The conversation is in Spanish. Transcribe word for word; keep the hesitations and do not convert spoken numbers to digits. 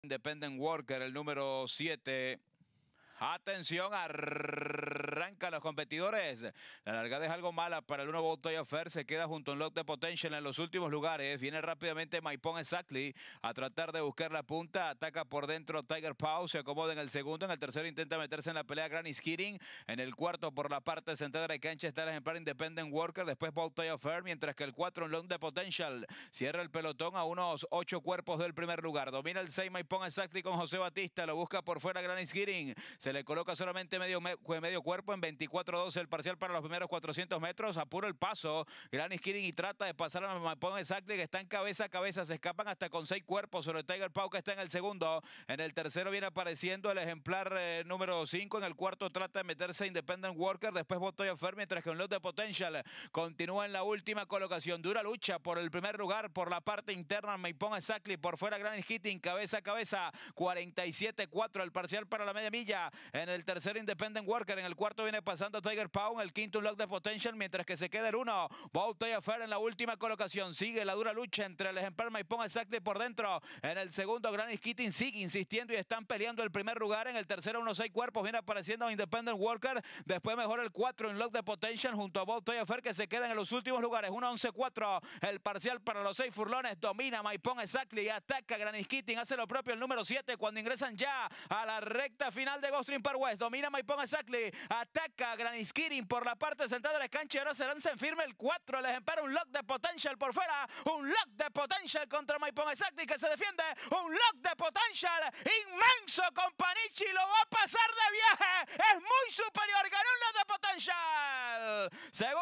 Independent Worker, el número siete. Atención, arrancan los competidores. La largada es algo mala para el uno Bolt Fair. Se queda junto a un Lock de Potential en los últimos lugares. Viene rápidamente Maipón Exactly a tratar de buscar la punta. Ataca por dentro Tiger Pau. Se acomoda en el segundo. En el tercero intenta meterse en la pelea Granny Skidding. En el cuarto por la parte central de la cancha está el ejemplar Independent Worker. Después Bolt Fair. Mientras que el cuatro un Lock de Potential cierra el pelotón a unos ocho cuerpos del primer lugar. Domina el seis Maipón Exactly con José Batista. Lo busca por fuera Granny Skidding. Se le coloca solamente medio, medio cuerpo en veinticuatro doce el parcial para los primeros cuatrocientos metros. Apura el paso Granny Skidding y trata de pasar a Maipón Exactly, que están cabeza a cabeza. Se escapan hasta con seis cuerpos sobre Tiger Pau, que está en el segundo. En el tercero viene apareciendo el ejemplar eh, número cinco. En el cuarto trata de meterse Independent Worker. Después Botoya Fair, mientras que un Lot de Potential continúa en la última colocación. Dura lucha por el primer lugar por la parte interna. Maipón Exactly, por fuera Granny Skidding, cabeza a cabeza. cuarenta y siete cuatro el parcial para la media milla. En el tercero Independent Worker, en el cuarto viene pasando Tiger Pau, en el quinto un Lock de Potential, mientras que se queda el uno Botoya Fair en la última colocación. Sigue la dura lucha entre el ejemplar Maipón Exactly por dentro. En el segundo Granny Skidding sigue insistiendo y están peleando el primer lugar. En el tercero unos seis cuerpos viene apareciendo Independent Worker. Después mejor el cuatro en Lock de Potential junto a Botoya Fair, que se quedan en los últimos lugares. uno once cuatro el parcial para los seis furlones. Domina Maipón Exactly, ataca Granny Skidding, hace lo propio el número siete cuando ingresan ya a la recta final de Gulfstream Park West. Domina Maipón Exactly, ataca Granny Skidding por la parte central de la cancha y ahora se lanza en firme el cuatro, el ejemplar un Lock de Potential por fuera, un Lock de Potential contra Maipón Exactly, que se defiende, un Lock de Potential inmenso con Panichi, lo va a pasar de viaje, es muy superior, ganó un Lock de Potential. Segundo